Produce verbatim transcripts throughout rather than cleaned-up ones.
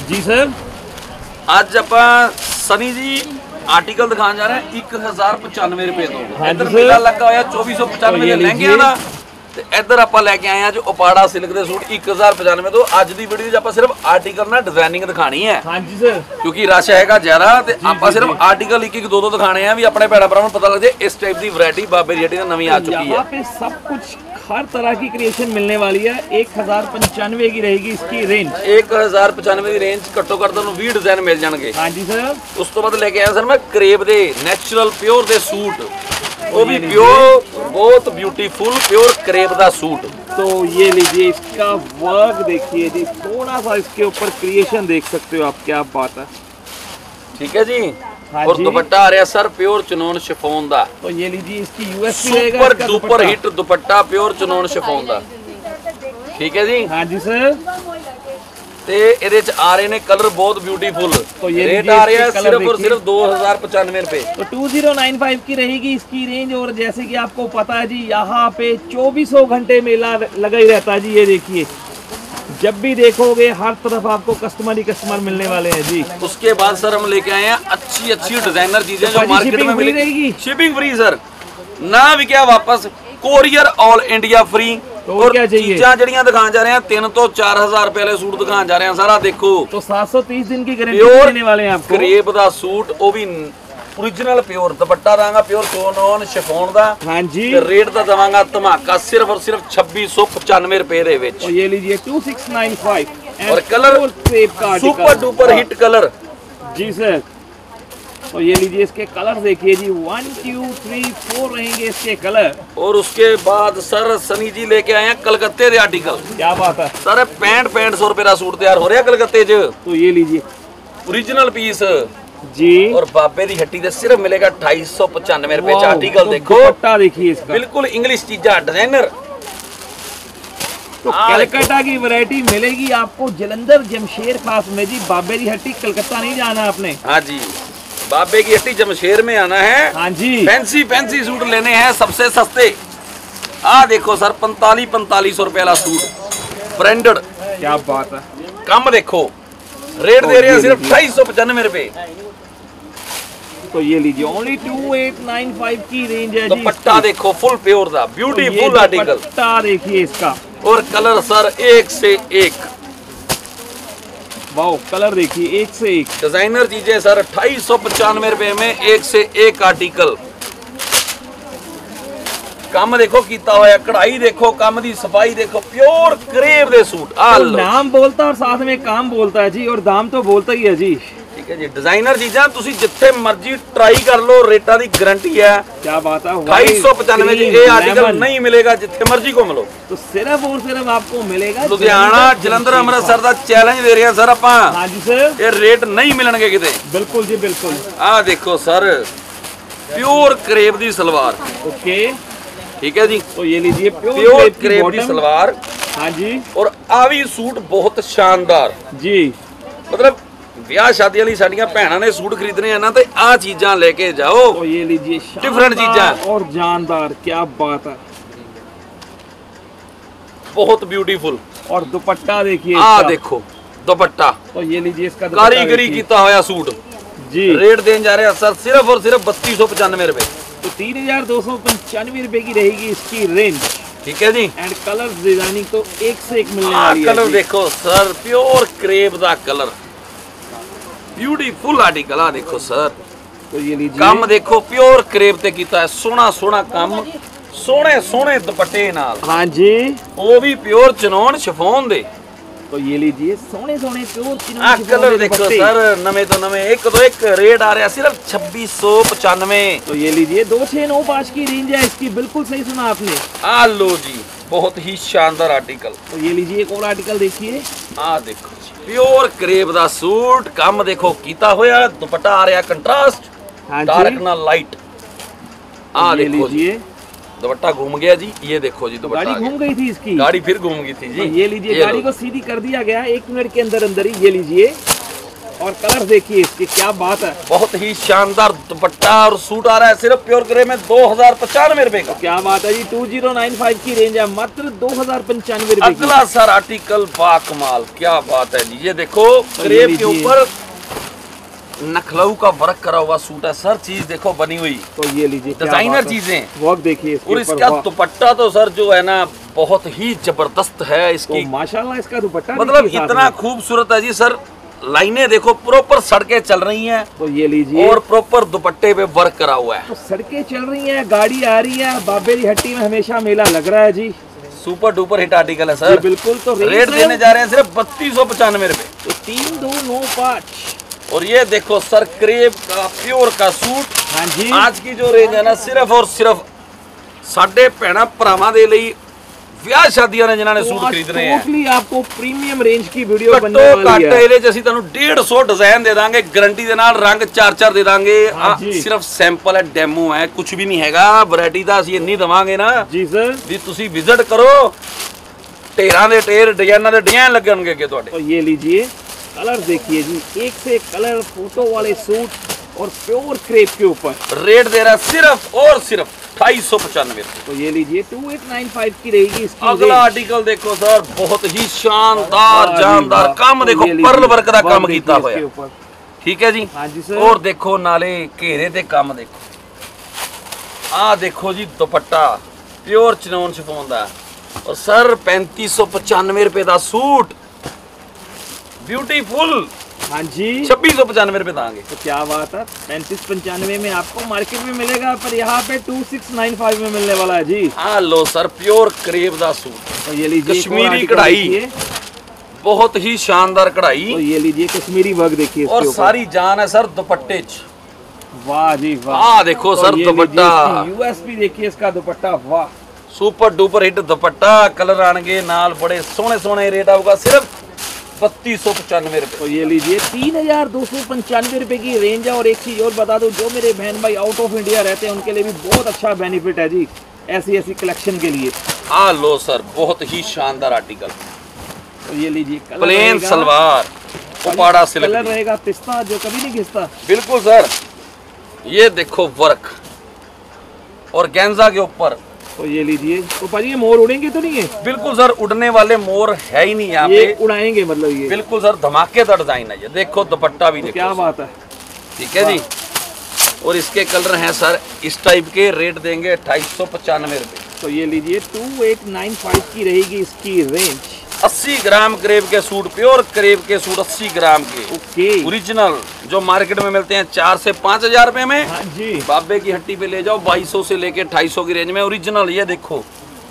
जी sir, ਅੱਜ ਆਪਾਂ ਸਨੀ ਜੀ ਆਰਟੀਕਲ ਦਿਖਾਉਣ ਜਾ ਰਹੇ ਹਾਂ ਇੱਕ ਹਜ਼ਾਰ ਪਚਾਨਵੇਂ ਰੁਪਏ ਤੋਂ। ਇੱਧਰ ਮੇਲਾ ਲੱਗਾ ਹੋਇਆ ਚੌਵੀ ਸੌ ਪਚਾਨਵੇਂ ਦੇ ਲਹਿੰਗਿਆਂ ਦਾ, ਤੇ ਇੱਧਰ ਆਪਾਂ ਲੈ ਕੇ ਆਏ ਆ ਜੋ ਉਪਾੜਾ ਸਿਲਕ ਦੇ ਸੂਟ ਇੱਕ ਹਜ਼ਾਰ ਪਚਾਨਵੇਂ ਤੋਂ। ਅੱਜ ਦੀ ਵੀਡੀਓ 'ਚ ਆਪਾਂ ਸਿਰਫ ਆਰਟੀਕਲ ਨਾਲ ਡਿਜ਼ਾਈਨਿੰਗ ਦਿਖਾਣੀ ਹੈ। ਹਾਂਜੀ ਸਰ, ਕਿਉਂਕਿ ਰਸ਼ ਹੈਗਾ ਜ਼ਿਆਦਾ, ਤੇ ਆਪਾਂ ਸਿਰਫ ਆਰਟੀਕਲ ਇੱਕ ਇੱਕ ਦੋ ਦੋ ਦਿਖਾਣੇ ਆ ਵੀ ਆਪਣੇ ਭੈਣਾ ਭਰਾਵਾਂ ਨੂੰ ਪਤਾ ਲੱਗ ਜਾਏ ਇਸ ਟਾਈਪ ਦੀ ਵੈਰਾਈਟੀ ਬਾਬੇ ਦੀ ਹੱਟੀ ਨਾਲ ਨਵੀਂ ਆ चुकी है। पे सब कुछ हर तरह की क्रिएशन मिलने वाली है। एक हजार पंचानवे की रहेगी इसकी रेंज। एक हजार पचानवे की रेंज घट्टो घट ਤੁਹਾਨੂੰ ਵੀਹ डिजाइन मिल जाएंगे। हाँ जी सर। ਉਸ ਤੋਂ ਬਾਅਦ ਲੈ ਕੇ ਆਇਆ ਸਰ ਮੈਂ ਕ੍ਰੇਪ ਦੇ ਨੈਚੁਰਲ ਪਿਓਰ ਦੇ सूट, वो भी प्योर, बहुत ब्यूटीफुल प्योर करेब का सूट। तो ये लीजिए, इसका वर्क देखिए जी, थोड़ा सा इसके ऊपर क्रिएशन देख सकते हो आप, क्या बात है। ठीक है जी। हाँ और जी। दुपट्टा आ रहा सर प्योर चनोन शिफॉन दा। तो ये लीजिए, इसकी यूएस super duper hit dupatta pure chinon chiffon दा। ठीक है जी। हाँ जी सर। ते ਇਹਦੇ ਚ ਆ ਰਹੇ ਨੇ ਕਲਰ ਬਹੁਤ ਬਿਊटीफुल। तो ये रेट आ रहा है सिर्फ और सिर्फ दो हजार पचानवे रुपए। तो टू जीरो नाइन फाइव की रहेगी इसकी रेंज। और जैसे कि आपको पता है जी, यहाँ पे चौबीसों घंटे मेला लगा ही रहता है जी। ये देखिए, जब भी देखोगे हर तरफ आपको कस्टमर ही कस्टमर मिलने वाले हैं जी। उसके बाद सर हम लेके आए हैं अच्छी अच्छी डिजाइनर चीजें जो मार्केट में मिलेगी। शिपिंग फ्री सर, ना भी क्या वापस, कोरियर ऑल इंडिया फ्री। तो और क्या चाहिए? चीज़ां जड़ियां दिखाने जा रहे हैं तीन तो चार हजार रुपए वाले सूट दिखाने जा रहे हैं। सारा देखो, तो सात सौ तीस दिन की गारंटी देने वाले हैं आपको। करेब दा सूट, वो भी ओरिजिनल प्योर दुपट्टा दांगा प्योर चनोन शिफॉन दा। हाँ जी। रेट दा दवांगा धमाका सिर्फ और सिर्फ छब्बीस सौ पचानवे रुपए दे विच। और ये लीजिए टू सिक्स नाइन फाइव। और colour super duper hit colour जी सर। तो ये लीजिए, इसके कलर देखिए जी, वन टू थ्री फोर रहेंगे इसके कलर। और उसके बाद सर सनी जी लेके आए हैं कलकत्ते दे आर्टिकल। क्या बात है सर, पैंठ पैंठ सौ रुपए का सूट तैयार हो रहा है कलकत्ते च। तो ये लीजिए ओरिजिनल पीस जी। और बाबे दी हट्टी से सिर्फ मिलेगा ढाई सौ पचानवे रुपए। आर्टिकल तो देखो, दुपट्टा देखिए इसका, बिल्कुल इंग्लिश चीजा डिजाइनर। तो कलकत्ता की वैरायटी मिलेगी आपको जलंधर जमशेर खास में जी। बाबे दी हट्टी कलकत्ता नहीं जाना आपने। हाँ जी, बाबे की हट्टी जमशेर में आना है। हाँ जी। फैंसी फैंसी सूट लेने हैं सबसे सस्ते। आ देखो सर, पैंतालीस पैंतालीस सौ रुपए वाला सूट ब्रांडेड। क्या बात है। कम देखो, रेट दे रहे हैं सिर्फ ढाई सौ पचानवे रुपए। तो ये लीजिए, only two eight nine five की रेंज है जी। दुपट्टा देखो फुल प्योर दा, ब्यूटीफुल आर्टिकल। दुपट्टा देखिए इसका, और कलर सर एक से एक। वाओ, कलर देखिए एक से एक। डिजाइनर चीजें सर अट्ठाईस सौ पचानवे रुपए में एक से एक आर्टिकल। काम देखो कीता हुआ, कढ़ाई देखो, काम दी सफाई देखो, प्योर करेब दे सूट। आ तो नाम बोलता और साथ में काम बोलता है जी, और दाम तो बोलता ही है जी। ठीक है जी। डिजाइनर चीजा तुसी जिथे मर्जी ट्राई कर लो, रेटा दी गारंटी है। क्या बात है। ढाई सौ पचानवे ये आर्टिकल नहीं मिलेगा जिथे मर्जी को मिलो। तो सिर्फ और सिर्फ आपको मिलेगा लुधियाना जलंधर अमृतसर का चैलेंज दे रहे हैं सर अपा। हाँ जी सर। ये रेट नहीं मिलणगे किते। बिल्कुल जी बिल्कुल। आ देखो सर, प्योर करेब दी सलवार। ओके, ठीक है जी। तो ये लीजिए प्योर करेब दी सलवार। हाँ जी। और आ भी सूट बहुत शानदार जी। मतलब ब्याह शादी वाली साडियां भैणां ने सूट खरीदने हैं ना, तो आ चीजां लेके जाओ। तो ये लीजिए, डिफरेंट चीजां और जानदार। क्या बात है, बहुत ब्यूटीफुल। और दुपट्टा देखिए, आ देखो दुपट्टा। तो ये लीजिए, इसका कारीगरी कीता होया सूट जी। रेट देन जा रहे हैं सर सिर्फ और सिर्फ बत्तीस सौ पचानवे रुपए। तो तीन हजार दो सौ पंचानवे रुपए की रहेगी इसकी रेंज। ठीक है जी। एंड कलर डिजाइनिंग तो एक से एक मिलने आ वाली है। कलर देखो सर, प्योर करेब दा कलर, ब्यूटीफुल आर्टिकल। आ देखो सर, तो ये लीजिए, काम देखो प्योर करेब ते कीता है, सोना सोना काम, सोने सोने दुपट्टे नाल। हाँ जी। वो भी प्योर चनोन शिफॉन दे। तो ये लीजिए, सोने सोने प्योर आ कलर देखो सर, नवे तो नवे, एक तो एक। रेट आ रहा है सिर्फ छब्बीस सौ पचानवे। तो ये लीजिए, दो छह नौ पाँच की रेंज है इसकी। बिल्कुल सही सुना आपने। आ लो जी, बहुत ही शानदार आर्टिकल। तो ये लीजिए, एक और आर्टिकल देखिए। आ देखो प्योर करेब दा सूट, काम देखो कीता होया, दुपट्टा आ रहा कंट्रास्ट, हाँ डार्क ना लाइट। आ ये देखो लीजिए, दुपट्टा घूम गया जी। ये देखो जी, तो दुपट्टा गाड़ी घूम गई थी इसकी। गाड़ी फिर घूम गई थी जी। तो ये लीजिए, ये गाड़ी को सीधी कर दिया गया एक मिनट के अंदर अंदर ही। ये लीजिए, और कलर देखिए इसके, क्या बात है। बहुत ही शानदार दुपट्टा और सूट आ रहा है सिर्फ प्योर ग्रे में दो हजार पचानवे रुपए का। क्या बात है जी, टू जीरो नाइन फाइव की रेंज है, मात्र दो हजार पंचानवे रुपए। अगला सर आर्टिकल बाकमाल, क्या बात है जी। ये देखो क्रेप के ऊपर नखलऊ का वर्क करा हुआ सूट है सर, चीज देखो बनी हुई, तो ये लीजिए डिजाइनर चीजें, वर्क देखिए इसके और इसका दुपट्टा तो सर जो है ना बहुत ही जबरदस्त है इसकी, तो माशाल्लाह इसका दुपट्टा मतलब इतना खूबसूरत है जी सर। लाइनें देखो प्रॉपर सड़कें चल रही हैं, तो ये लीजिए, और प्रॉपर दुपट्टे पे वर्क करा हुआ है। तो सड़कें चल रही हैं, गाड़ी आ रही है, बाबेली हट्टी में हमेशा मेला लग रहा है जी। सुपर डुपर हिट आर्टिकल है सर, बिल्कुल। तो रेट देने जा रहे हैं सिर्फ बत्तीस सौ पचानवे रुपए, तो तीन दो नौ पाँच। और ये देखो सर क्रेप का प्योर का सूट। हाँ जी, आज की जो रेंज है ना सिर्फ और सिर्फ साढ़े भैणा भरावां दे लई ਵਿਆਹ ਸ਼ਾਦੀਆਂ ਨੇ ਜਿਨ੍ਹਾਂ ਨੇ ਸੂਟ ਖਰੀਦਨੇ ਆ, टोटली आपको प्रीमियम रेंज की वीडियो ਘੱਟੋ बनने वाली ਘੱਟ है। ਇਹਦੇ ਚ ਅਸੀਂ ਤੁਹਾਨੂੰ डेढ़ सौ ਡਿਜ਼ਾਈਨ ਦੇ ਦਾਂਗੇ, ਗਾਰੰਟੀ ਦੇ ਨਾਲ ਰੰਗ ਚਾਰ ਚਾਰ ਦੇ ਦਾਂਗੇ। हाँ जी। ਸਿਰਫ ਸੈਂਪਲ ਹੈ, ਡੈਮੋ ਹੈ, ਕੁਝ ਵੀ ਨਹੀਂ ਹੈਗਾ। ਵੈਰਾਈਟੀ ਦਾ ਅਸੀਂ ਇੰਨੀ ਦਵਾਂਗੇ ਨਾ जी सर, ਵੀ ਤੁਸੀਂ ਵਿਜ਼ਿਟ ਕਰੋ, ਢੇਰਾਂ ਦੇ ਢੇਰ ਡਿਜ਼ਾਈਨਾਂ ਦੇ ਡਿਜ਼ਾਈਨ ਲੱਗਣਗੇ ਅੱਗੇ ਤੁਹਾਡੇ। तो ये लीजिए कलर देखिए जी, एक से एक कलर, फोटो वाले सूट और प्योर क्रेप के ऊपर। रेट दे रहा है सिर्फ और सिर्फ अठाईस सौ पचानवे। तो ये लीजिए टू एट नाइन फाइव की रहेगी इसकी अगला रेंज। आर्टिकल देखो सर, बहुत ही शानदार जानदार काम, देखो पर्ल वर्क का काम कीता होया, ऊपर। ठीक है जी। हाँ जी सर, और देखो नाले घेरे ते काम देखो, आ देखो जी दुपट्टा प्योर चिनोन शिफॉन दा, और सर पैंतीस सौ पचानवे रुपए का सूट ब्यूटीफुल हाँ जी, छब्बीस सौ पचानवे रुपए दांगे। तो क्या बात है, पैंतीस पंचानवे में आपको मार्केट में मिलेगा, पर यहाँ पे टू सिक्स नाइन फाइव में मिलने वाला है जी। हाँ लो सर, प्योर क्रेप दा सूट, तो ये लीजिए कश्मीरी कढ़ाई, बहुत ही शानदार कढ़ाई, तो ये लीजिए कश्मीरी वर्क देखिए इसके और ऊपर। सारी जान है सर दुपट्टे च। वाह जी वाह, आ देखो तो सर ये दुपट्टा, लीजिए इसकी यूएसपी देखिए इसका दुपट्टा, वाह super duper hit dupatta, colour आएंगे नाल बड़े सोने सोने, रेट आऊगा सिर्फ बत्तीस सौ पचानवे रुपए। तो ये लीजिए तीन हजार दो सौ पंचानवे रुपए की रेंज है। और एक चीज और बता दो, जो मेरे बहन भाई आउट ऑफ इंडिया रहते हैं उनके लिए भी बहुत अच्छा बेनिफिट है जी, ऐसी ऐसी कलेक्शन के लिए। आ लो सर, बहुत ही शानदार आर्टिकल, तो ये लीजिए कलर प्लेन रहेगा, सलवार, उपाड़ा सिल्क, कलर रहेगा पिस्ता, जो कभी नहीं घिसता। बिल्कुल सर। ये देखो वर्क और गेंजा के ऊपर, तो ये लीजिए, तो भाजी ये मोर उड़ेंगे तो नहीं है? बिल्कुल सर, उड़ने वाले मोर है ही नहीं यहाँ ये पे, उड़ाएंगे मतलब ये, बिल्कुल सर धमाकेदार डिजाइन है। ये देखो दुपट्टा भी तो देखो, क्या बात है, ठीक है जी। और इसके कलर हैं सर इस टाइप के, रेट देंगे अट्ठाईस सौ पचानवे रुपए। तो ये लीजिए टू एट नाइन फाइव की रहेगी इसकी रेंज। अस्सी ग्राम करेब के सूट, प्योर करेब के सूट अस्सी ग्राम के, ओके, ओरिजिनल, जो मार्केट में मिलते हैं चार से पाँच हजार रुपए में, हाँ जी, बाबे की हट्टी पे ले जाओ बाईस सौ से लेके अट्ठाईस सौ की रेंज में ओरिजिनल। ये देखो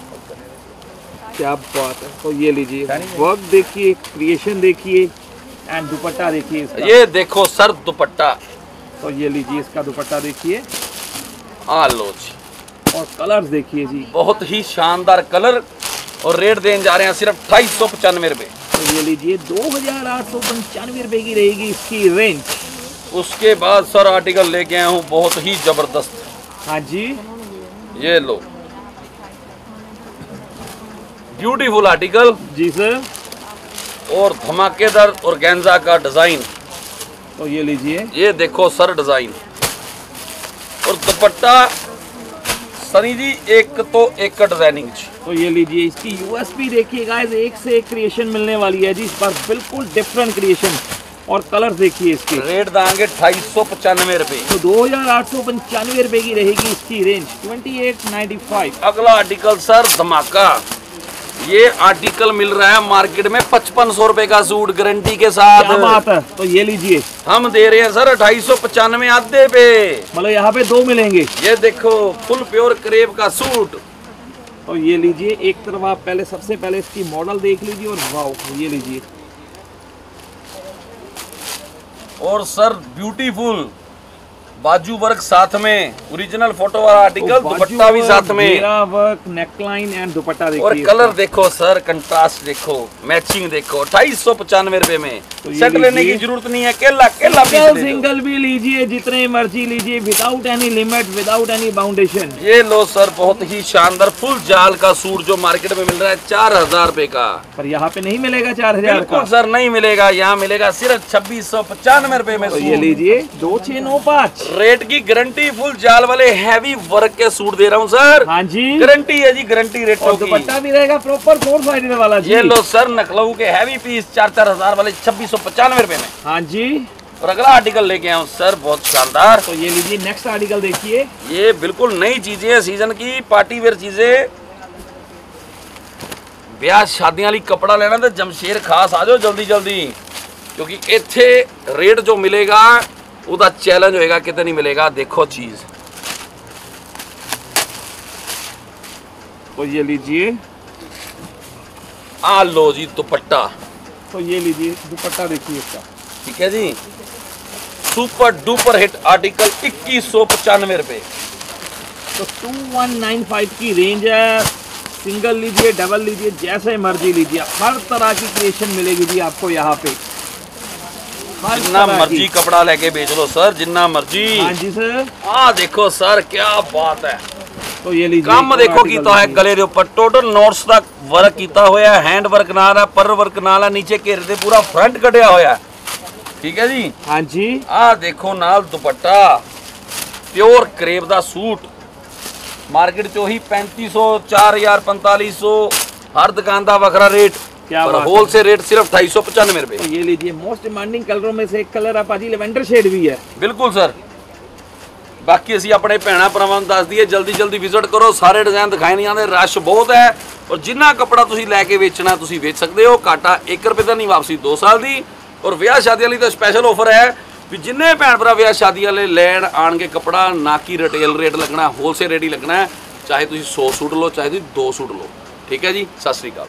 क्या बात है। तो ये लीजिए वर्क देखिए, क्रिएशन देखिए, एंड दुपट्टा देखिए इसका। ये देखो सर दुपट्टा, तो ये लीजिए इसका दुपट्टा देखिए, आ लो जी, और कलर्स देखिए जी, बहुत ही शानदार कलर, और रेट देने जा रहे हैं सिर्फ अट्ठाईस सौ पचानवे रुपए। तो ये लीजिए दो हजार आठ सौ पंचानवे रुपए की रहेगी इसकी रेंज। उसके बाद सर आर्टिकल लेके आया हूँ बहुत ही जबरदस्त, हाँ जी, ये लो ब्यूटीफुल आर्टिकल, जी सर, और धमाकेदार और गेंजा का डिजाइन। तो ये लीजिए, ये देखो सर डिजाइन, और दुपट्टा सनी जी एक तो एक का डिजाइनिंग। तो ये लीजिए इसकी यूएसपी देखिए गाइस, एक से एक क्रिएशन मिलने वाली है जी इस बार, बिल्कुल डिफरेंट क्रिएशन, और कलर देखिए इसके। रेट देंगे अट्ठाईस सौ पचानवे रुपए। तो दो हजार आठ सौ पंचानवे रुपए की रहेगी इसकी range, twenty eight ninety five. अगला आर्टिकल सर धमाका, ये आर्टिकल मिल रहा है मार्केट में पचपन सौ रुपए का सूट गारंटी के साथ। क्या बात है। तो ये लीजिए, हम दे रहे हैं सर अट्ठाईस सौ पचानवे आधे पे, मतलब यहाँ पे दो मिलेंगे। ये देखो फुल प्योर करेब का सूट। तो ये लीजिए, एक तरफ आप पहले सबसे पहले इसकी मॉडल देख लीजिए, और वाओ ये और सर ब्यूटीफुल बाजू वर्क साथ में, ओरिजिनल फोटो वाला आर्टिकल, दुपट्टा भी साथ में, घेरा वर्क, नेकलाइन एंड दुपट्टा देखिए। और कलर देखो सर, कंट्रास्ट देखो, मैचिंग देखो। अट्ठाईस सौ पचानवे रुपए में तो सेट लेने की जरूरत नहीं है, केला केला पीस ले लो। सिंगल भी लीजिए, जितने मर्जी लीजिए, without any limit, without any boundation. ये लो सर, बहुत ही शानदार फुल जाल का सूट जो मार्केट में मिल रहा है चार हजार रुपए का, पर यहाँ पे नहीं मिलेगा चार हजार का सर, नहीं मिलेगा। यहाँ मिलेगा सिर्फ छब्बीस सौ पचानवे रुपए में। तो ये लीजिए दो छह नौ पाँच, रेट की गारंटी, फुल जाल वाले हैवी वर्क के सूट दे रहा हूँ सर। हाँ जी, गारंटी है जी, गारंटी रेटों की। दुपट्टा भी रहेगा प्रॉपर फोर साइड वाला जी। ये लो सर, नकलऊ के हैवी पीस चार चार हजार वाले छब्बीस सौ पचानवे रुपए में। हाँ जी, और अगला आर्टिकल लेके आया हूँ सर, बहुत शानदार। तो ये लीजिए नेक्स्ट आर्टिकल देखिए। ये बिल्कुल नई चीजें हैं, सीजन की पार्टी वेयर चीजें। ब्याह शादियां वाली कपड़ा लेना तो जमशेर खास आ जाओ जल्दी जल्दी, क्योंकि इत्थे रेट जो मिलेगा ਉਹਦਾ चैलेंज होएगा, कितने नहीं मिलेगा। देखो चीज, तो ये लीजिए, आ लो जी दुपट्टा। तो ये लीजिए दुपट्टा देखिए इसका, ठीक है जी, सुपर डुपर हिट आर्टिकल इक्कीस सौ पचानवे रुपए। तो टू वन नाइन फाइव की रेंज है। सिंगल लीजिए, डबल लीजिए, जैसे मर्जी लीजिए, हर तरह की क्रिएशन मिलेगी जी आपको यहाँ पे। जितना मर्जी कपड़ा लेके बेच लो सर, जितना मर्जी। हाँ जी सर। आ देखो सर, क्या बात है। तो ये लीजिए, काम देखो कीता है गले के ऊपर, टोटल नोट्स का वर्क कीता होया है, हैंड वर्क नाल है, पर वर्क नाल है, नीचे घेरे दे पूरा फ्रंट कटिया होया है। ठीक है जी। हाँ जी, आ देखो नाल दुपट्टा, प्योर करेब दा सूट, मार्केट चो ही पैंतीस सौ, चार हजार, पैंतालीस सौ, हर दुकान का वखरा रेट, क्या पर होलसेल रेट सिर्फ अठाई सौ पचानवे रुपए। तो ये लीजिए, मोस्ट डिमांडिंग कलरों में से एक कलर है पाजी, लेवेंडर शेड भी है। बिल्कुल सर। बाकी असी अपने भैन भरावां नूं दस दईए, जल्दी जल्दी विजिट करो, सारे डिजाइन दिखाए नहीं आते, रश बहुत है। और जिन्ना कपड़ा तुसीं लैके बेचना तुसीं बेच सकते हो, घाटा एक रुपये का नहीं, वापसी दो साल की। और ब्याह शादी वाली तो स्पैशल ऑफर है भी जिन्ने भैन भरा ब्याह शादी वाले लैन आण के कपड़ा, ना कि रिटेल रेट लगना, होलसेल रेट ही लगना है। चाहे तुसीं सौ सूट लो, चाहे तुसीं दो सूट लो। ठीक है जी, सत श्री अकाल।